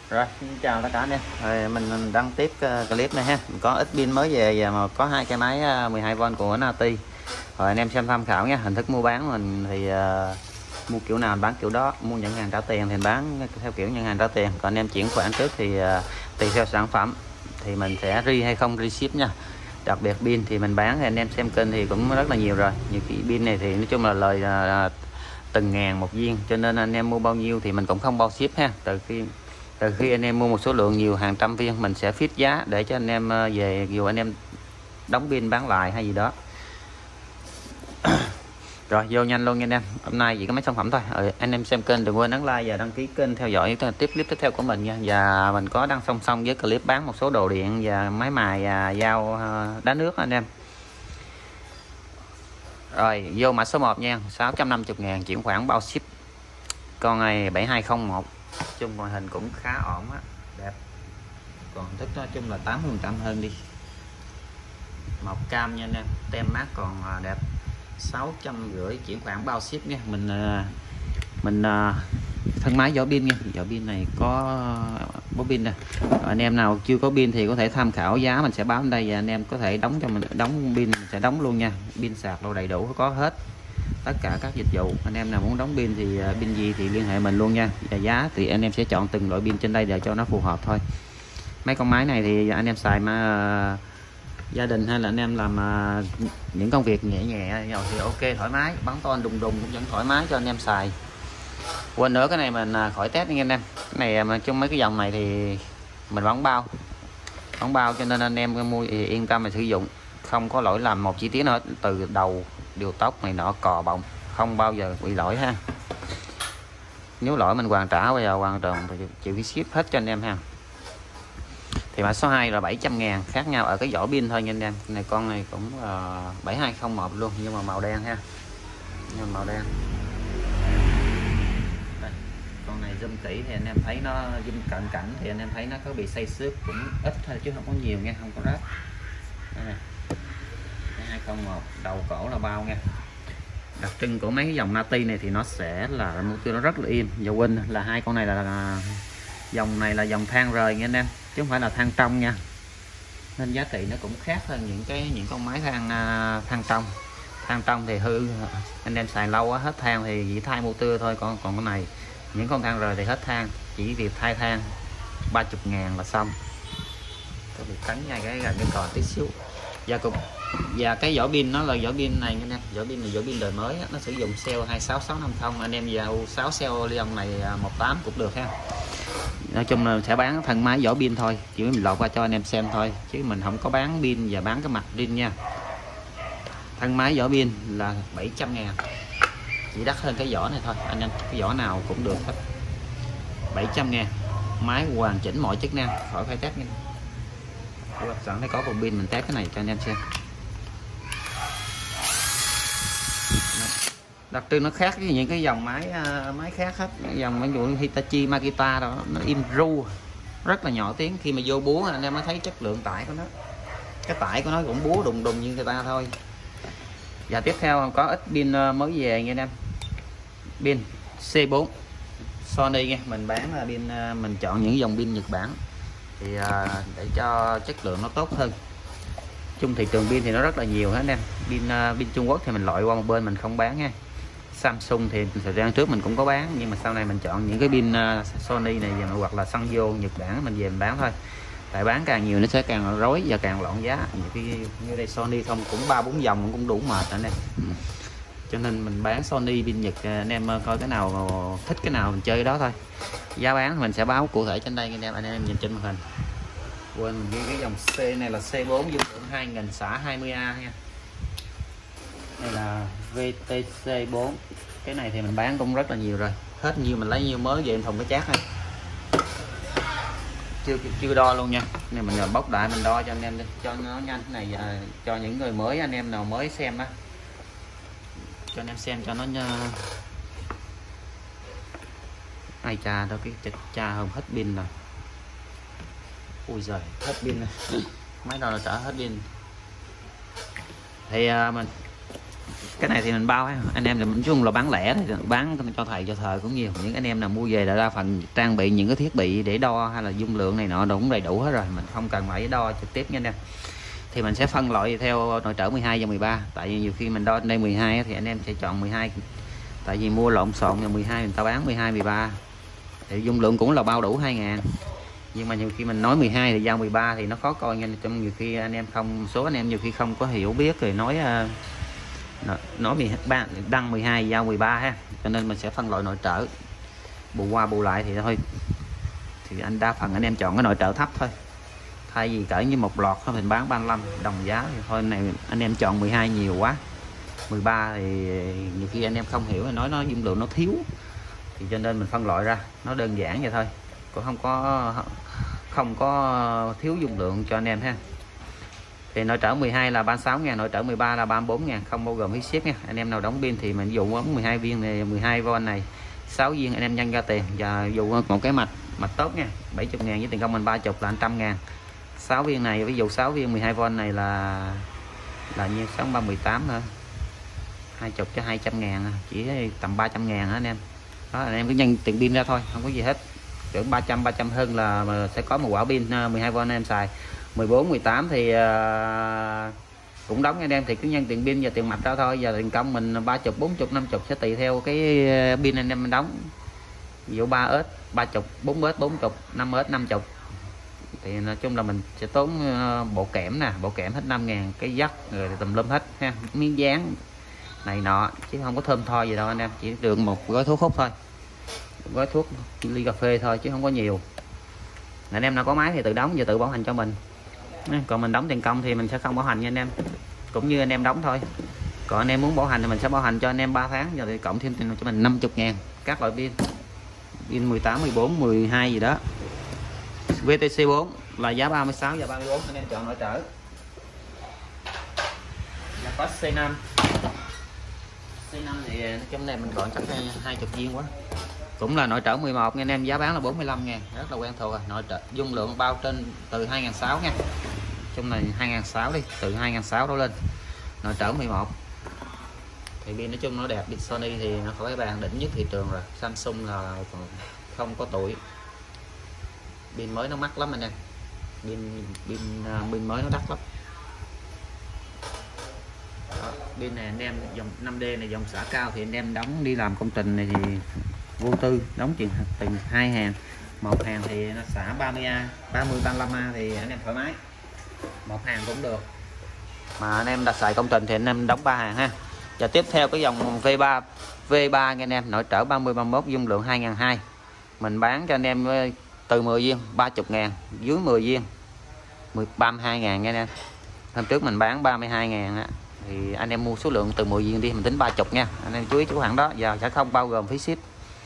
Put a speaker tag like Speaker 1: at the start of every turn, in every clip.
Speaker 1: Rồi, xin chào tất cả anh em. Rồi mình đăng tiếp clip này ha. Mình có ít pin mới về và mà có hai cái máy 12V của Nati. Rồi anh em xem tham khảo nha. Hình thức mua bán mình thì mua kiểu nào bán kiểu đó, mua nhận hàng trả tiền thì bán theo kiểu nhận hàng trả tiền. Còn anh em chuyển khoản trước thì tùy theo sản phẩm thì mình sẽ hay không ship nha. Đặc biệt pin thì mình bán thì anh em xem kênh thì cũng rất là nhiều rồi. Nhiều cái pin này thì nói chung là lời từng ngàn một viên, cho nên anh em mua bao nhiêu thì mình cũng không bao ship ha. Từ khi anh em mua một số lượng nhiều hàng trăm viên mình sẽ fix giá để cho anh em về, dù anh em đóng pin bán lại hay gì đó. Rồi vô nhanh luôn nha anh em. Hôm nay chỉ có mấy sản phẩm thôi. Anh em xem kênh đừng quên ấn like và đăng ký kênh theo dõi tiếp clip tiếp theo của mình nha. Và mình có đăng song song với clip bán một số đồ điện và máy mài và dao đá nước anh em. Rồi vô mã số 1 nha, 650.000 chuyển khoản bao ship. Con này 7201. Chung ngoại hình cũng khá ổn á, đẹp. Còn thức nói chung là 80% hơn đi. Màu cam nha anh em, tem mát còn đẹp. 650 chuyển khoản bao ship nha. Mình thân máy vỏ pin nha. Vỏ pin này có bó pin nè. Anh em nào chưa có pin thì có thể tham khảo giá mình sẽ báo ở đây, và anh em có thể đóng cho mình, đóng pin mình sẽ đóng luôn nha. Pin sạc đồ đầy đủ có hết tất cả các dịch vụ. Anh em nào muốn đóng pin thì pin gì thì liên hệ mình luôn nha. Và giá thì anh em sẽ chọn từng loại pin trên đây để cho nó phù hợp thôi. Mấy con máy này thì anh em xài mà gia đình hay là anh em làm những công việc nhẹ nhẹ rồi thì ok, thoải mái, bắn to đùng đùng cũng vẫn thoải mái cho anh em xài. Quên nữa, cái này mình khỏi test nha anh em. Cái này mà trong mấy cái dòng này thì mình bán bao cho nên anh em mua thì yên tâm mà sử dụng, không có lỗi làm một chi tiết nữa. Từ đầu điều tốc này nọ cò bọng không bao giờ bị lỗi ha. Nếu lỗi mình hoàn trả, bây giờ hoàn toàn chịu cái ship hết cho anh em ha. Thì mã số 2 là 700.000, khác nhau ở cái vỏ pin thôi nha anh em. Này con này cũng 7201 luôn nhưng mà màu đen ha. Nhưng mà màu đen. Đây, con này zoom kỹ thì anh em thấy nó, zoom cận cảnh thì anh em thấy nó có bị xây xước cũng ít thôi chứ không có nhiều nha, không có rách. Đây này. 201, đầu cổ là bao nha. Đặc trưng của mấy cái dòng Nati này thì nó sẽ là mục tiêu nó rất là im. Và quên là hai con này là dòng này là dòng than rời nha anh em, chứ không phải là than trong nha, nên giá trị nó cũng khác hơn những con máy than trong. Than trong thì hư, anh em xài lâu quá hết than thì chỉ thay motor thôi. Còn cái này những con than rời thì hết than, chỉ việc thay than 30.000 là xong. Tôi bị cắn ngay cái gần cái cò tí xíu. Và cái vỏ pin nó là vỏ pin này nha. Vỏ pin là vỏ pin đời mới, nó sử dụng cell 26650. Anh em vào 6 cell Leon này 18 cũng được ha. Nói chung là sẽ bán thân máy vỏ pin thôi, chỉ mình lột qua cho anh em xem thôi, chứ mình không có bán pin và bán cái mặt pin nha. Thân máy vỏ pin là 700.000, chỉ đắt hơn cái vỏ này thôi anh em, cái vỏ nào cũng được hết. 700.000, máy hoàn chỉnh mọi chức năng, khỏi phải test nha. Sẵn thấy có cục pin mình test cái này cho anh em xem. Đặc trưng nó khác với những cái dòng máy khác hết. Dòng ví dụ Hitachi, Makita đó, nó im ru rất là nhỏ tiếng. Khi mà vô búa anh em mới thấy chất lượng tải của nó. Cái tải của nó cũng búa đùng đùng như người ta thôi. Và tiếp theo có ít pin mới về nha anh em. Pin C4 Sony nha. Mình bán là pin, mình chọn những dòng pin Nhật Bản thì để cho chất lượng nó tốt hơn. Chung thị trường pin thì nó rất là nhiều hết anh em. Pin Trung Quốc thì mình loại qua một bên, mình không bán nha. Samsung thì thời gian trước mình cũng có bán, nhưng mà sau này mình chọn những cái pin Sony này về, hoặc là Sanyo Nhật Bản mình về mình bán thôi. Tại bán càng nhiều nó sẽ càng rối và càng loạn giá. Như đây Sony không cũng 3-4 dòng cũng đủ mệt anh em. Cho nên mình bán Sony pin Nhật, anh em coi cái nào thích cái nào mình chơi cái đó thôi. Giá bán mình sẽ báo cụ thể trên đây anh em nhìn trên màn hình. Quên mình ghi cái dòng C này là C4 dung lượng 2000 xả 20A nha. Đây là VTC4. Cái này thì mình bán cũng rất là nhiều rồi, hết nhiều mình lấy nhiều mới về thùng cái chát này. Chưa đo luôn nha. Này mình giờ bóc đại mình đo cho anh em đi cho nó nhanh. Này cho những người mới, anh em nào mới xem á, cho anh em xem cho nó ai cha đâu, cái cha không hết pin rồi. Ui giời, hết pin rồi. Máy đó là trả hết pin. Thì mình Cái này thì mình bao ha. Anh em thì mình chung là bán lẻ thì bán cho thầy cho thợ cũng nhiều. Những anh em nào mua về là đa phần trang bị những cái thiết bị để đo hay là dung lượng này nọ cũng đầy đủ hết rồi, mình không cần phải đo trực tiếp nha anh em. Thì mình sẽ phân loại theo nội trở 12 và 13. Tại vì nhiều khi mình đo đây 12 thì anh em sẽ chọn 12. Tại vì mua lộn xộn là 12 người ta bán 12 13. Thì dung lượng cũng là bao đủ 2.000. Nhưng mà nhiều khi mình nói 12 thì giao 13 thì nó khó coi nha. Trong nhiều khi anh em không, số anh em nhiều khi không có hiểu biết rồi nói 13 đăng 12 giao 13 ha. Cho nên mình sẽ phân loại nội trở, bù qua bù lại thì thôi. Thì anh đa phần anh em chọn cái nội trở thấp thôi. Thay vì cỡ như một lọt mình bán 35 đồng giá thì thôi này anh em chọn 12 nhiều quá. 13 thì nhiều khi anh em không hiểu, nói nó dung lượng nó thiếu. Thì cho nên mình phân loại ra, nó đơn giản vậy thôi. Cũng không có thiếu dung lượng cho anh em ha. Thì nội trở 12 là 36.000, nội trở 13 là 34.000, không bao gồm phí ship nha. Anh em nào đóng pin thì mình dụ bấm 12 viên này, 12V này 6 viên anh em nhân ra tiền. Và dụ một cái mạch tốt nha, 70.000 với tiền công mình 30 là 100.000. 6 viên này, ví dụ 6 viên 12V này là nhiêu, 6318 thôi, 20 cho 200.000, chỉ tầm 300.000 anh em. Đó, anh em cứ nhân tiền pin ra thôi, không có gì hết. Cỡ 300 hơn là sẽ có một quả pin 12V anh em xài. 14 18 thì cũng đóng anh em, thì cứ nhân tiền pin và tiền mặt ra thôi. Giờ tiền công mình 30 40 50 sẽ tùy theo cái pin anh em đóng. Ví dụ 3S 30, 4S 40, 5S 50. Thì nói chung là mình sẽ tốn bộ kẽm nè, bộ kẽm hết 5.000, cái dắt rồi tùm lum hết ha, miếng dán này nọ, chứ không có thơm tho gì đâu anh em. Chỉ được một gói thuốc hút thôi, gói thuốc ly cà phê thôi chứ không có nhiều. Anh em nào có máy thì tự đóng và tự bảo hành cho mình. Còn mình đóng tiền công thì mình sẽ không bảo hành nha anh em, cũng như anh em đóng thôi. Còn anh em muốn bảo hành thì mình sẽ bảo hành cho anh em 3 tháng, giờ thì cộng thêm tiền cho mình 50.000 các loại pin 18 14 12 gì đó. VTC4 là giá 36 và 34, anh em chọn nội trở. Là có C5 thì nói chung này mình gọi chắc 20 viên quá. Cũng là nội trở 11 nha anh em, giá bán là 45.000, rất là quen thuộc rồi. Nội trở dung lượng bao trên từ 2.600 nha. Chung này 2.600 đi, từ 2.600 đổ lên. Nội trở 11. Thì pin nói chung nó đẹp, pin Sony thì nó có cái bàn đỉnh nhất thị trường rồi. Samsung là không có tuổi. Pin mới nó mắc lắm anh em. Pin mới nó đắt lắm. Pin này anh em dòng 5D này, dòng xả cao thì anh em đóng đi làm công trình này thì vô tư, đóng từng 2 hàng. Một hàng thì nó xả 30A, 30 35A thì anh em thoải mái. Một hàng cũng được. Mà anh em đặt xài công trình thì anh em đóng 3 hàng ha. Và tiếp theo cái dòng V3 nha anh em, nội trở 30 31 dung lượng 2.200. Mình bán cho anh em từ 10 viên 30.000, dưới 10 viên 32.000 nha anh em. Hôm trước mình bán 32.000 á, thì anh em mua số lượng từ 10 viên đi mình tính 30 nha. Anh em chú ý chỗ khoản đó, giờ sẽ không bao gồm phí ship.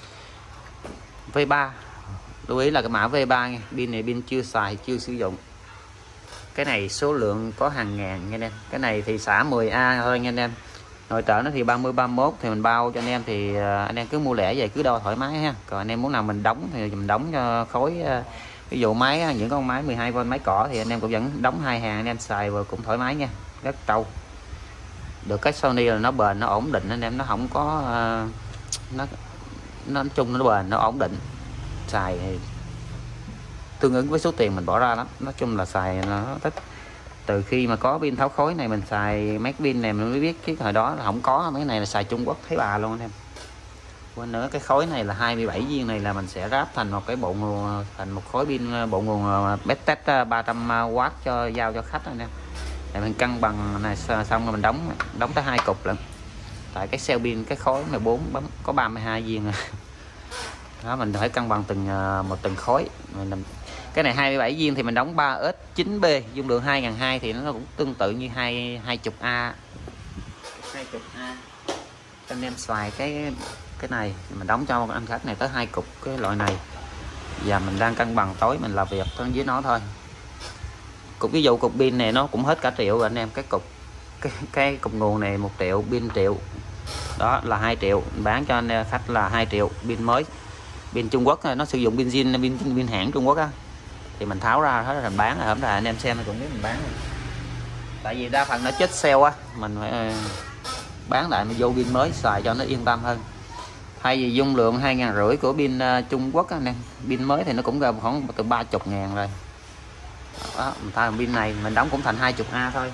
Speaker 1: V3 lưu ý là cái mã V3 nha. Pin này pin chưa xài, chưa sử dụng. Cái này số lượng có hàng ngàn nha anh em. Cái này thì xả 10A thôi nha anh em. Nội trở nó thì 30 31 thì mình bao cho anh em, thì anh em cứ mua lẻ về cứ đo thoải mái ha. Còn anh em muốn nào mình đóng thì mình đóng cho khối, ví dụ máy những con máy 12V máy cỏ thì anh em cũng vẫn đóng 2 hàng anh em xài và cũng thoải mái nha, rất trâu. Được cái Sony là nó bền, nó ổn định anh em, nó không có nó nói chung nó bền, nó ổn định, xài tương ứng với số tiền mình bỏ ra lắm. Nói chung là xài nó thích. Từ khi mà có pin tháo khối này mình xài mấy pin này mình mới biết cái thời đó là không có, mấy này là xài Trung Quốc thấy bà luôn anh em. Quên nữa, cái khối này là 27 viên này là mình sẽ ráp thành một cái bộ nguồn, thành một khối pin bộ nguồn Bettex 300W cho giao cho khách anh em. Để mình cân bằng này xong rồi mình đóng tới 2 cục lận. Tại cái cell pin cái khối 14 bấm có 32 viên rồi. Đó, mình phải cân bằng từng khối. Cái này 27 viên thì mình đóng 3S 9B dung lượng 2.200 thì nó cũng tương tự như 20A. 20A. Anh em xài cái này mình đóng cho anh khách này tới 2 cục cái loại này. Và mình đang cân bằng tối mình làm việc với nó thôi. Cục ví dụ cục pin này nó cũng hết cả triệu rồi anh em. Cái cục nguồn này 1 triệu, pin triệu. Đó là 2 triệu, mình bán cho anh khách là 2 triệu. Pin mới, pin Trung Quốc nó sử dụng pin zin, pin hãng Trung Quốc á, thì mình tháo ra hết rồi mình bán. Hôm nay anh em xem cũng biết mình bán rồi. Tại vì đa phần nó chết sale á, mình phải bán lại mà vô pin mới xài cho nó yên tâm hơn. Thay vì dung lượng 2.500 của pin Trung Quốc anh em, pin mới thì nó cũng gần khoảng từ 30.000 rồi đó. Thay pin này mình đóng cũng thành 20A thôi.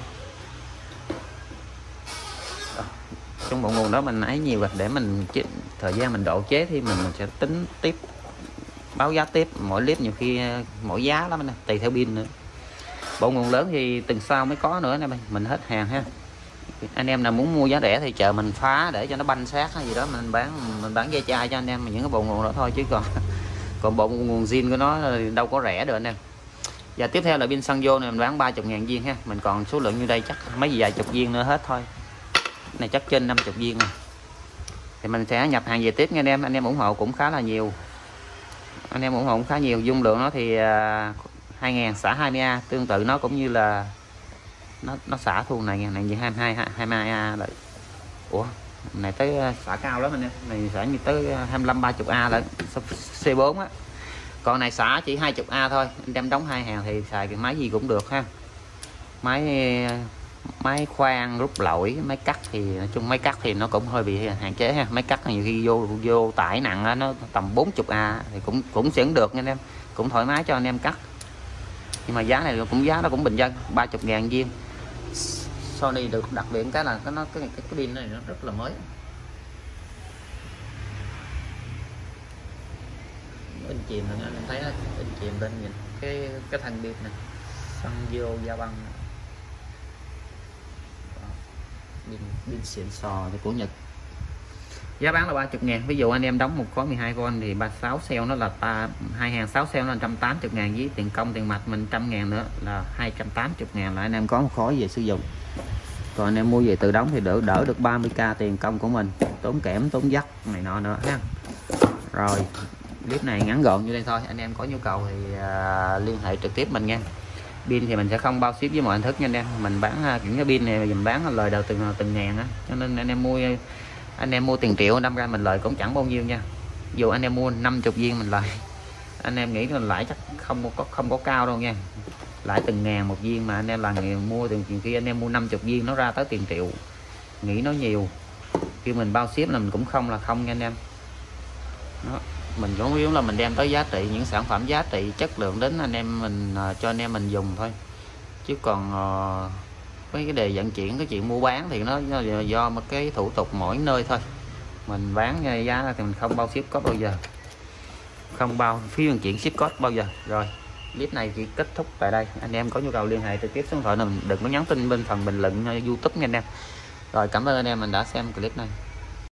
Speaker 1: Trong bộ nguồn đó mình ấy nhiều rồi, để mình thời gian mình độ chế thì mình sẽ tính tiếp, báo giá tiếp. Mỗi clip nhiều khi mỗi giá lắm anh, tùy theo pin nữa. Bộ nguồn lớn thì tuần sau mới có nữa nè, mình hết hàng ha. Anh em nào muốn mua giá rẻ thì chờ mình phá để cho nó banh sát hay gì đó mình bán ve chai cho anh em những cái bộ nguồn đó thôi, chứ còn bộ nguồn zin của nó đâu có rẻ được anh em. Và tiếp theo là pin xăng vô này mình bán 30.000 viên ha, mình còn số lượng như đây chắc mấy vài chục viên nữa hết thôi. Này chắc trên 50 viên rồi. Thì mình sẽ nhập hàng về tiếp nha anh em ủng hộ cũng khá là nhiều. Anh em ủng hộ cũng khá nhiều. Dung lượng nó thì 2.000 xả 20A, tương tự nó cũng như là nó xả thu này như 22A lại. Ủa này tới xả cao lắm anh em, này xả như tới 25-30A lại C4 á. Còn này xả chỉ 20A thôi. Anh em đóng 2 hàng thì xài cái máy gì cũng được ha. Máy khoan rút lỗi, máy cắt thì nói chung máy cắt thì nó cũng hơi bị hạn chế ha. Máy cắt nhiều khi vô tải nặng á, nó tầm 40A thì cũng sẽ được nha anh em, cũng thoải mái cho anh em cắt. Nhưng mà giá này giá nó cũng bình dân, 30.000 viên. Sony được đặc biệt cái là cái pin này nó rất là mới. In chìm rồi anh thấy in chìm lên nhìn cái thân pin này, xăng vô da băng. Pin xịn sò của Nhật. Giá bán là 30.000. Ví dụ anh em đóng một khối 12V thì 36 cell nó là 2 hàng 6 cell là 180.000, với tiền công tiền mặt mình 100.000 nữa là 280.000 là anh em có một khối về sử dụng. Còn anh em mua về tự đóng thì đỡ được 30k tiền công của mình, tốn kẽm tốn dắt này nọ nữa ha. Rồi clip này ngắn gọn như đây thôi, anh em có nhu cầu thì liên hệ trực tiếp mình nha. Pin thì mình sẽ không bao ship với mọi hình thức nha anh em. Mình bán những cái pin này mình bán lời đầu từng ngàn á, cho nên anh em mua tiền triệu đâm ra mình lời cũng chẳng bao nhiêu nha. Dù anh em mua 50 viên mình lời, anh em nghĩ là lãi chắc không có cao đâu nha. Lãi từng ngàn một viên mà anh em là người mua tiền khi anh em mua 50 viên nó ra tới tiền triệu, nghĩ nó nhiều. Khi mình bao ship là mình cũng không nha anh em. Đó. Mình cũng yếu là mình đem tới giá trị, những sản phẩm giá trị chất lượng đến anh em mình cho anh em mình dùng thôi. Chứ còn với cái đề vận chuyển, cái chuyện mua bán thì nó do một cái thủ tục mỗi nơi thôi. Mình bán giá thì mình không bao ship code bao giờ, không bao phí vận chuyển ship code bao giờ. Rồi clip này chỉ kết thúc tại đây. Anh em có nhu cầu liên hệ trực tiếp số điện thoại, mình đừng có nhắn tin bên phần bình luận YouTube nha anh em. Rồi cảm ơn anh em mình đã xem clip này.